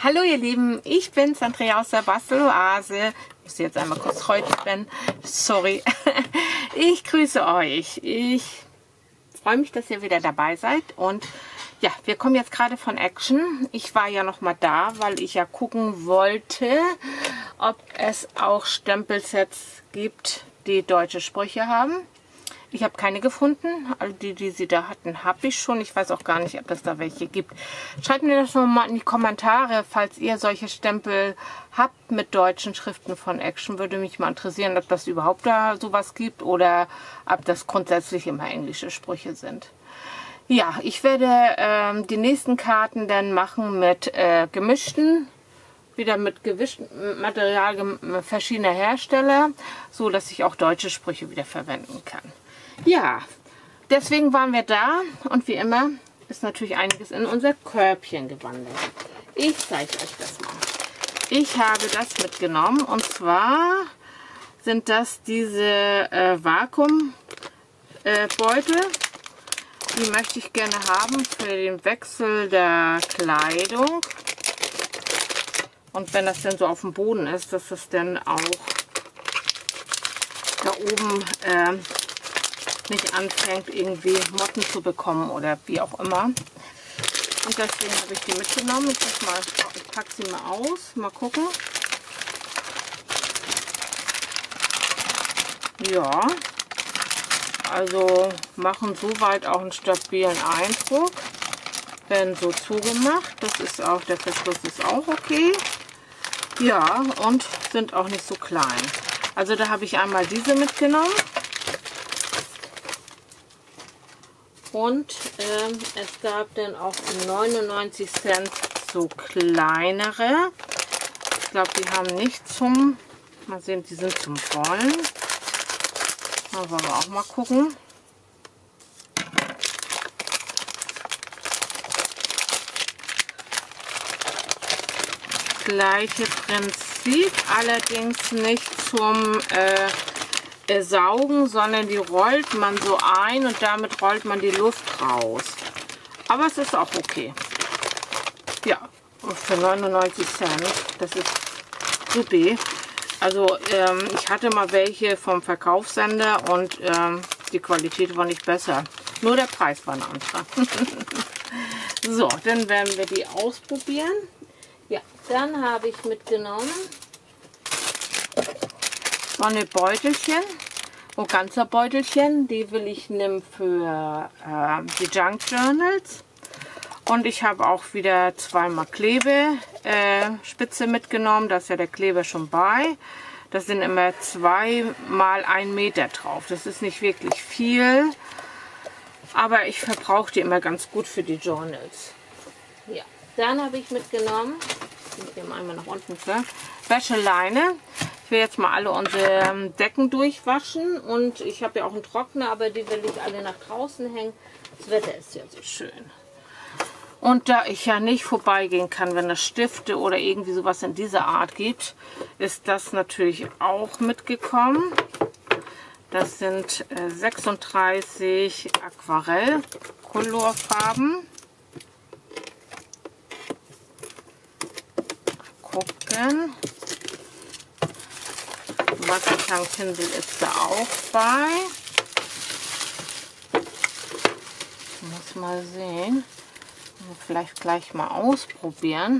Hallo ihr Lieben, ich bin's, Andrea aus der Basteloase. Ich muss jetzt einmal kurz rennen. Sorry. Ich grüße euch. Ich freue mich, dass ihr wieder dabei seid. Und ja, wir kommen jetzt gerade von Action. Ich war ja noch mal da, weil ich ja gucken wollte, ob es auch Stempelsets gibt, die deutsche Sprüche haben. Ich habe keine gefunden. All die sie da hatten, habe ich schon. Ich weiß auch gar nicht, ob es da welche gibt. Schreibt mir das noch mal in die Kommentare, falls ihr solche Stempel habt mit deutschen Schriften von Action. Würde mich mal interessieren, ob das überhaupt da sowas gibt oder ob das grundsätzlich immer englische Sprüche sind. Ja, ich werde die nächsten Karten dann machen mit gemischten, wieder mit gewischtem Material verschiedener Hersteller, so dass ich auch deutsche Sprüche wieder verwenden kann. Ja, deswegen waren wir da und wie immer ist natürlich einiges in unser Körbchen gewandert. Ich zeige euch das mal. Ich habe das mitgenommen und zwar sind das diese Vakuumbeutel. Die möchte ich gerne haben für den Wechsel der Kleidung. Und wenn das dann so auf dem Boden ist, dass es dann auch da oben nicht anfängt, irgendwie Motten zu bekommen oder wie auch immer. Und deswegen habe ich die mitgenommen. Ich packe sie mal aus. Mal gucken. Ja, also machen soweit auch einen stabilen Eindruck. Werden so zugemacht. Das ist auch, der Verschluss ist auch okay. Ja, und sind auch nicht so klein. Also da habe ich einmal diese mitgenommen. Und es gab dann auch 99 Cent so kleinere. Ich glaube, die haben nicht zum, mal sehen, die sind zum Rollen. Da wollen wir auch mal gucken. Gleiche Prinzip, allerdings nicht zum Saugen, sondern die rollt man so ein und damit rollt man die Luft raus. Aber es ist auch okay. Ja, für 99 Cent, das ist super. Also ich hatte mal welche vom Verkaufssender und die Qualität war nicht besser. Nur der Preis war ein anderer. So, dann werden wir die ausprobieren. Ja, dann habe ich mitgenommen so eine Beutelchen, ganzer Beutelchen, die will ich nehmen für die Junk Journals. Und ich habe auch wieder zweimal Klebespitze mitgenommen, da ist ja der Kleber schon bei. Das sind immer 2 mal 1 Meter drauf. Das ist nicht wirklich viel, aber ich verbrauche die immer ganz gut für die Journals. Ja, dann habe ich mitgenommen, ich nehme einmal nach unten, Wäscheleine. Ich will jetzt mal alle unsere Decken durchwaschen und ich habe ja auch einen Trockner, aber die will ich alle nach draußen hängen. Das Wetter ist ja so schön. Und da ich ja nicht vorbeigehen kann, wenn es Stifte oder irgendwie sowas in dieser Art gibt, ist das natürlich auch mitgekommen. Das sind 36 Aquarell-Colorfarben. Gucken. Wassertankpinsel ist da auch bei. Ich muss mal sehen. Vielleicht gleich mal ausprobieren.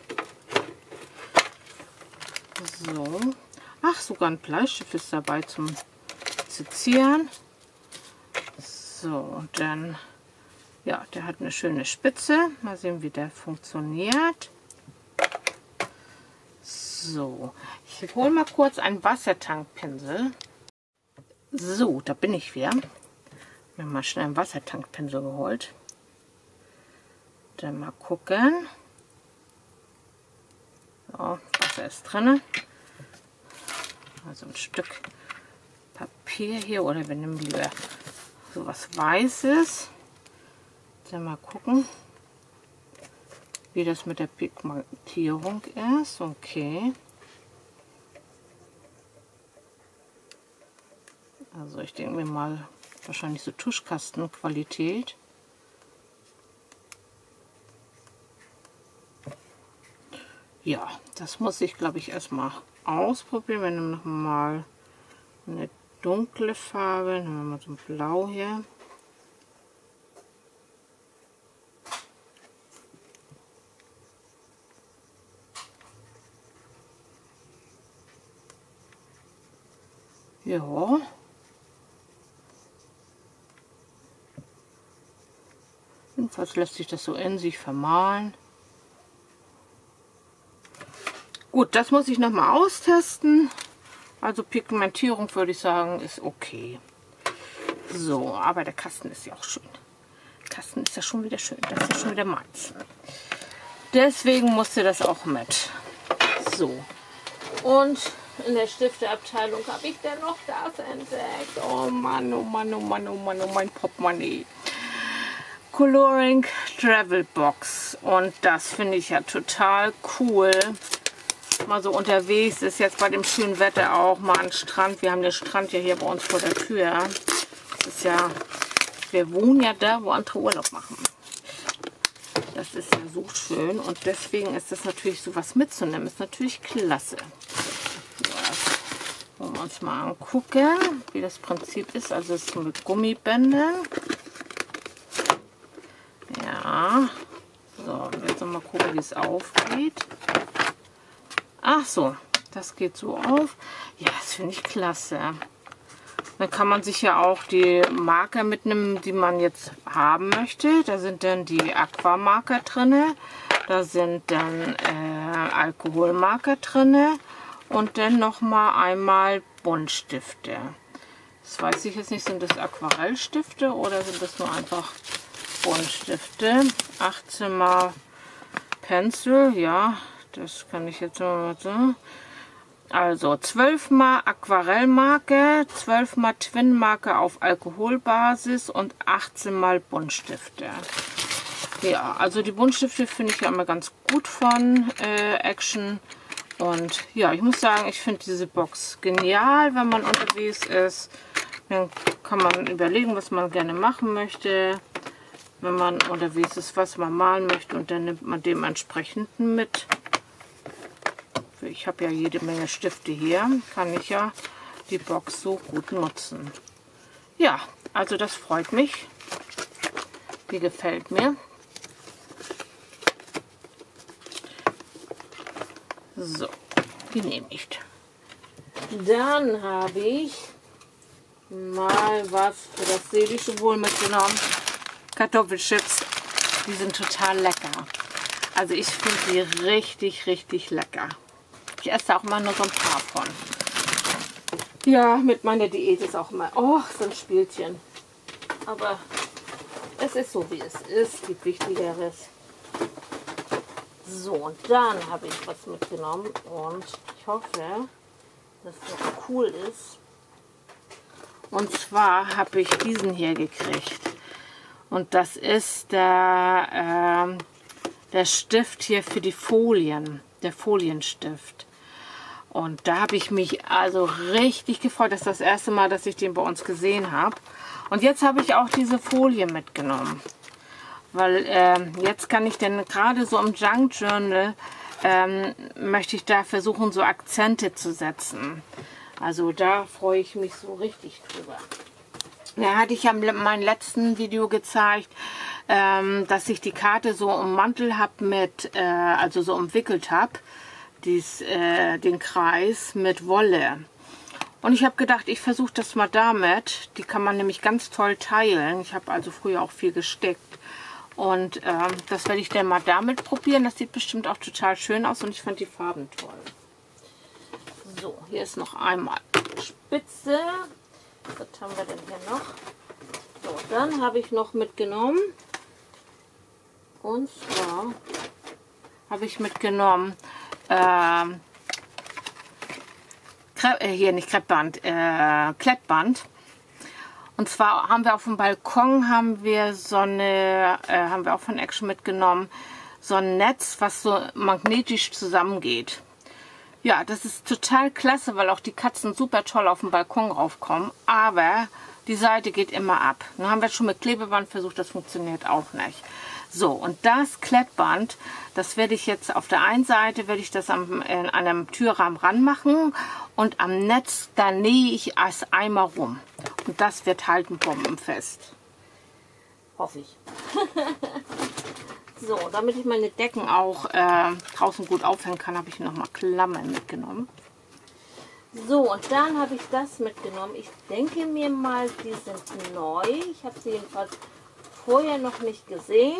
So. Ach, sogar ein Bleistift ist dabei zum Sezieren. So, und dann, ja, der hat eine schöne Spitze. Mal sehen, wie der funktioniert. So, ich hole mal kurz einen Wassertankpinsel. So, da bin ich wieder. Mir mal schnell einen Wassertankpinsel geholt. Dann mal gucken. So, Wasser ist drin. Also ein Stück Papier hier, oder wir nehmen lieber so was Weißes. Dann mal gucken, wie das mit der Pigmentierung ist. Okay. Also ich denke mir mal, wahrscheinlich so Tuschkastenqualität. Ja, das muss ich, glaube ich, erstmal ausprobieren. Wir nehmen nochmal eine dunkle Farbe. Nehmen wir mal so ein Blau hier. Ja. Jedenfalls lässt sich das so in sich vermahlen. Gut, das muss ich nochmal austesten. Also Pigmentierung würde ich sagen, ist okay. So, aber der Kasten ist ja auch schön. Der Kasten ist ja schon wieder schön. Das ist ja schon wieder meins. Deswegen musste das auch mit. So. Und in der Stifteabteilung habe ich dann noch das entdeckt. Oh Mann, oh Mann, oh Mann, oh Mann, oh mein Portemonnaie. Coloring Travel Box. Und das finde ich ja total cool. Mal so unterwegs ist, jetzt bei dem schönen Wetter auch mal an den Strand. Wir haben den Strand ja hier bei uns vor der Tür. Das ist ja, wir wohnen ja da, wo andere Urlaub machen. Das ist ja so schön und deswegen ist das natürlich so was mitzunehmen. Ist natürlich klasse. So, das wollen wir uns mal angucken, wie das Prinzip ist. Also es ist mit Gummibändern. Ja. So, jetzt noch mal gucken, wie es aufgeht. Ach so, das geht so auf. Ja, das finde ich klasse. Dann kann man sich ja auch die Marker mitnehmen, die man jetzt haben möchte. Da sind dann die Aquamarker drin. Da sind dann Alkoholmarker drin. Und dann nochmal einmal Buntstifte. Das weiß ich jetzt nicht, sind das Aquarellstifte oder sind das nur einfach Buntstifte? 18 mal Pencil, ja, das kann ich jetzt mal so. Also 12 mal Aquarellmarke, 12 mal Twin-Marke auf Alkoholbasis und 18 mal Buntstifte. Ja, also die Buntstifte finde ich ja immer ganz gut von Action. Und ja, ich muss sagen, ich finde diese Box genial, wenn man unterwegs ist. Dann kann man überlegen, was man gerne machen möchte, wenn man unterwegs ist, was man malen möchte. Und dann nimmt man dementsprechend mit. Ich habe ja jede Menge Stifte hier, kann ich ja die Box so gut nutzen. Ja, also das freut mich. Die gefällt mir. So, genehmigt. Dann habe ich mal was für das seelische Wohl mitgenommen. Kartoffelchips, die sind total lecker. Also ich finde die richtig, richtig lecker. Ich esse auch immer nur so ein paar von. Ja, mit meiner Diät ist auch immer, oh, so ein Spielchen. Aber es ist so, wie es ist. Gibt Wichtigeres. So, und dann habe ich was mitgenommen und ich hoffe, dass das cool ist. Und zwar habe ich diesen hier gekriegt. Und das ist der Stift hier für die Folien, der Folienstift. Und da habe ich mich also richtig gefreut. Das ist das erste Mal, dass ich den bei uns gesehen habe. Und jetzt habe ich auch diese Folie mitgenommen. Weil jetzt kann ich denn gerade so im Junk Journal, möchte ich da versuchen, so Akzente zu setzen. Also da freue ich mich so richtig drüber. Da hatte ich ja in meinem letzten Video gezeigt, dass ich die Karte so ummantel habe mit, also so umwickelt habe, den Kreis mit Wolle. Und ich habe gedacht, ich versuche das mal damit. Die kann man nämlich ganz toll teilen. Ich habe also früher auch viel gestickt. Und das werde ich dann mal damit probieren. Das sieht bestimmt auch total schön aus und ich fand die Farben toll. So, hier ist noch einmal Spitze. Was haben wir denn hier noch? So, dann habe ich noch mitgenommen. Und zwar habe ich mitgenommen, hier nicht Kreppband, Klettband. Und zwar haben wir auf dem Balkon haben wir auch von Action mitgenommen, so ein Netz, was so magnetisch zusammengeht. Ja, das ist total klasse, weil auch die Katzen super toll auf den Balkon raufkommen. Aber die Seite geht immer ab. Nun haben wir schon mit Klebeband versucht, das funktioniert auch nicht. So, und das Klettband, das werde ich jetzt auf der einen Seite, werde ich das an einem Türrahmen ranmachen und am Netz, da nähe ich es einmal rum. Und das wird halten bombenfest. Hoffe ich. So, damit ich meine Decken auch draußen gut aufhängen kann, habe ich nochmal Klammern mitgenommen. So, und dann habe ich das mitgenommen. Ich denke mir mal, die sind neu. Ich habe sie jedenfalls vorher noch nicht gesehen.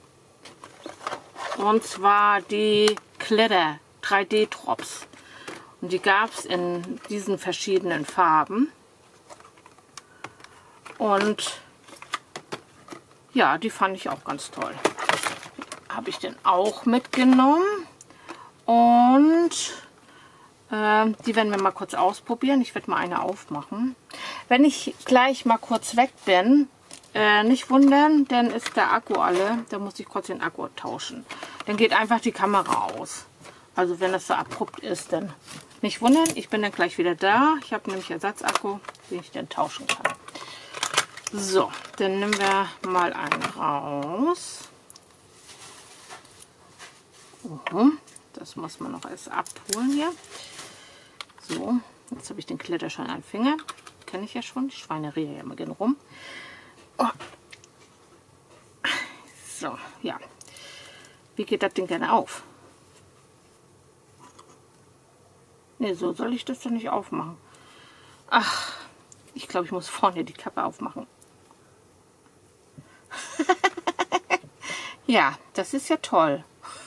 Und zwar die Kletter 3D Drops. Und die gab es in diesen verschiedenen Farben. Und ja, die fand ich auch ganz toll. Habe ich den auch mitgenommen. Und die werden wir mal kurz ausprobieren. Ich werde mal eine aufmachen. Wenn ich gleich mal kurz weg bin, nicht wundern, dann ist der Akku alle. Da muss ich kurz den Akku tauschen. Dann geht einfach die Kamera aus. Also wenn das so abrupt ist, dann nicht wundern. Ich bin dann gleich wieder da. Ich habe nämlich Ersatzakku, den ich dann tauschen kann. So, dann nehmen wir mal einen raus. Das muss man noch erst abholen hier. So, jetzt habe ich den Kletter schon an den Finger. Kenne ich ja schon. Die Schweine reden ja immer gerne rum. Oh. So, ja. Wie geht das Ding gerne auf? Ne, so soll ich das doch nicht aufmachen. Ach, ich glaube, ich muss vorne die Kappe aufmachen. Ja, das ist ja toll.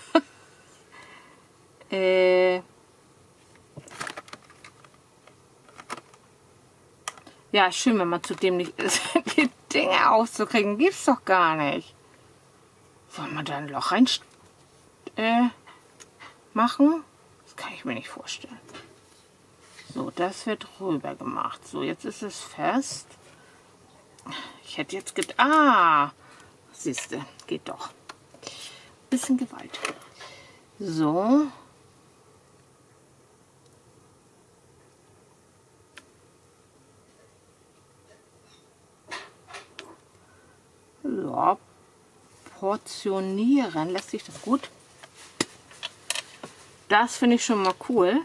Ja, schön, wenn man zu dem nicht ist, die Dinge aufzukriegen. Gibt's doch gar nicht. Soll man da ein Loch rein machen? Das kann ich mir nicht vorstellen. So, das wird rüber gemacht. So, jetzt ist es fest. Ich hätte jetzt gedacht, siehst du, geht doch. Bisschen Gewalt. So. Ja, portionieren lässt sich das gut. Das finde ich schon mal cool.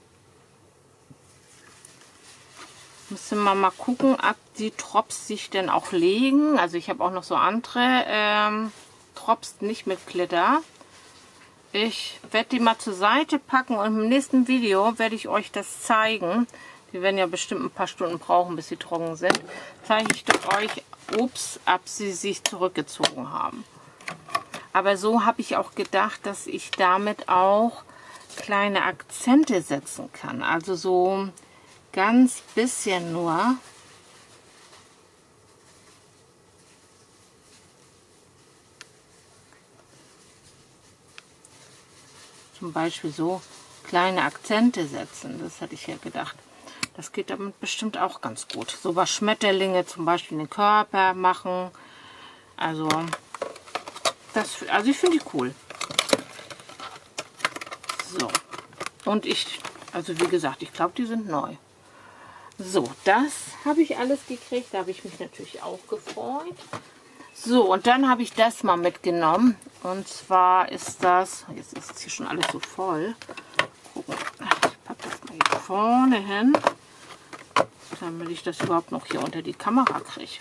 Müssen wir mal gucken, ob die Drops sich denn auch legen. Also ich habe auch noch so andere Drops, nicht mit Glitter. Ich werde die mal zur Seite packen und im nächsten Video werde ich euch das zeigen. Die werden ja bestimmt ein paar Stunden brauchen, bis sie trocken sind. Zeige ich euch, ob sie sich zurückgezogen haben. Aber so habe ich auch gedacht, dass ich damit auch kleine Akzente setzen kann. Also so ganz bisschen nur. Zum Beispiel so kleine Akzente setzen. Das hatte ich ja gedacht. Das geht damit bestimmt auch ganz gut. So was Schmetterlinge zum Beispiel den Körper machen. Also ich finde die cool. So. Und also wie gesagt, ich glaube, die sind neu. So, das habe ich alles gekriegt. Da habe ich mich natürlich auch gefreut. So, und dann habe ich das mal mitgenommen. Und zwar ist das, jetzt ist es hier schon alles so voll. Gucken. Ich packe das mal hier vorne hin, damit ich das überhaupt noch hier unter die Kamera kriege.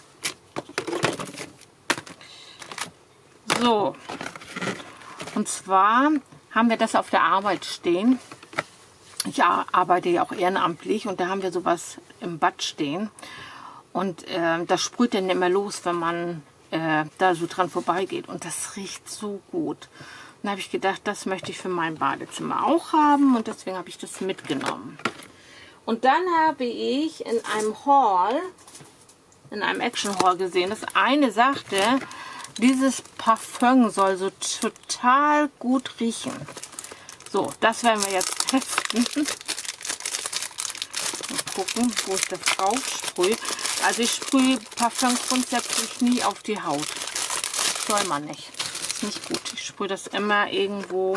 So, und zwar haben wir das auf der Arbeit stehen. Ich arbeite ja auch ehrenamtlich und da haben wir sowas im Bad stehen. Und das sprüht dann immer los, wenn man da so dran vorbeigeht. Und das riecht so gut. Und da habe ich gedacht, das möchte ich für mein Badezimmer auch haben. Und deswegen habe ich das mitgenommen. Und dann habe ich in einem Haul, in einem Action Haul gesehen, dass eine sagte, dieses Parfüm soll so total gut riechen. So, das werden wir jetzt testen. Mal gucken, wo ich das drauf sprühe. Also ich sprühe Parfüm grundsätzlich nie auf die Haut. Soll man nicht. Ist nicht gut. Ich sprühe das immer irgendwo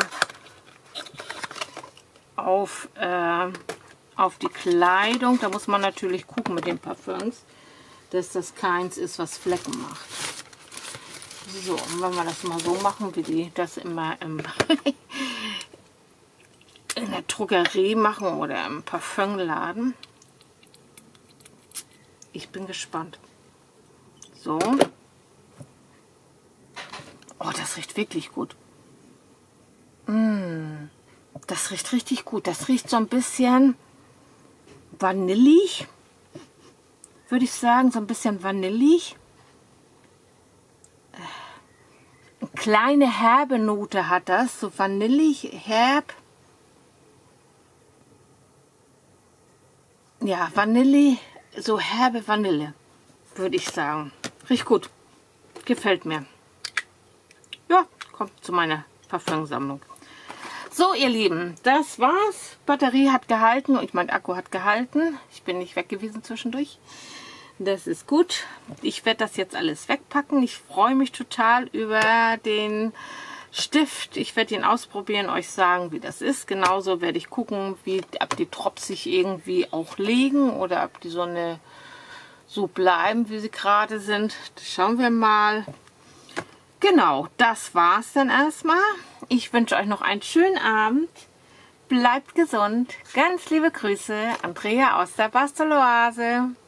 auf die Kleidung. Da muss man natürlich gucken mit den Parfüms, dass das keins ist, was Flecken macht. So, und wenn wir das mal so machen, wie die das immer in der Drogerie machen oder im Parfümladen. Ich bin gespannt. So. Oh, das riecht wirklich gut. Das riecht richtig gut. Das riecht so ein bisschen vanillig, würde ich sagen. So ein bisschen vanillig. Eine kleine herbe Note hat das. So vanillig, herb. Ja, Vanille, so herbe Vanille, würde ich sagen. Riecht gut. Gefällt mir. Ja, kommt zu meiner Parfümsammlung. So, ihr Lieben, das war's. Batterie hat gehalten und mein Akku hat gehalten. Ich bin nicht weg gewesen zwischendurch. Das ist gut. Ich werde das jetzt alles wegpacken. Ich freue mich total über den Stift. Ich werde ihn ausprobieren, euch sagen, wie das ist. Genauso werde ich gucken, ob die Drops sich irgendwie auch legen oder ob die so bleiben, wie sie gerade sind. Das schauen wir mal. Genau, das war's dann erstmal. Ich wünsche euch noch einen schönen Abend. Bleibt gesund. Ganz liebe Grüße, Andrea aus der Basteloase.